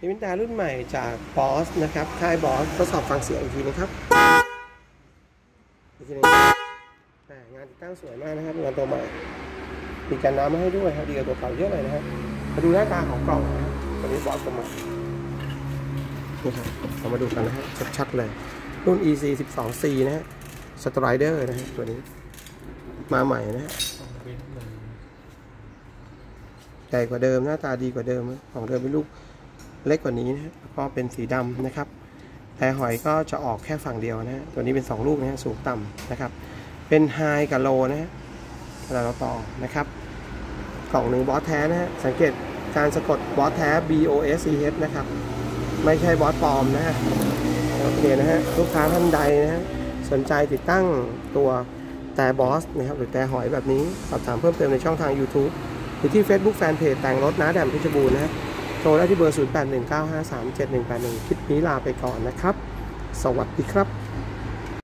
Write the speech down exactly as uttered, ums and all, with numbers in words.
นี่เป็นตารุ่นใหม่จากบอสนะครับค่ายบอสทดสอบฟังเสียงอีกทีนะครับอีกทีนึงงานติดตั้งสวยมากนะครับงานตัวใหม่มีกันน้ำมาให้ด้วยครับดีกว่าตัวเก่าเยอะเลยนะครับมาดูหน้าตาของกล่องนะครับตัวนี้บอสตัวใหม่นี่ครับเรามาดูกันนะฮะชัดๆเลยรุ่น อี ซี สิบสอง ซี นะฮะสไตรเดอร์นะฮะตัวนี้มาใหม่นะฮะใหญ่กว่าเดิมหน้าตาดีกว่าเดิมของเดิมเป็นลูกเล็กกว่านี้นะก็เป็นสีดำนะครับแต่หอยก็จะออกแค่ฝั่งเดียวนะฮะตัวนี้เป็นสองลูกนะฮะสูงต่ำนะครับเป็นไฮกับโลนะฮะเวลาเราต่อนะครับกล่องหนึ่งบอสแท้นะฮะสังเกตการสะกดบอสแท้ B O S C H นะครับไม่ใช่บอสปลอมนะฮะโอเคนะฮะลูกค้าท่านใดนะฮะสนใจติดตั้งตัวแต่บอสนะครับหรือแต่หอยแบบนี้สอบถามเพิ่มเติมในช่องทาง YouTube หรือที่ Facebook Fanpage แต่งรถน้าแดมเพชรบูรณ์นะฮะโทรได้ที่เบอร์ ศูนย์ แปด หนึ่ง เก้า ห้า สาม เจ็ด หนึ่ง แปด หนึ่ง คลิปนี้ลาไปก่อนนะครับสวัสดีครับ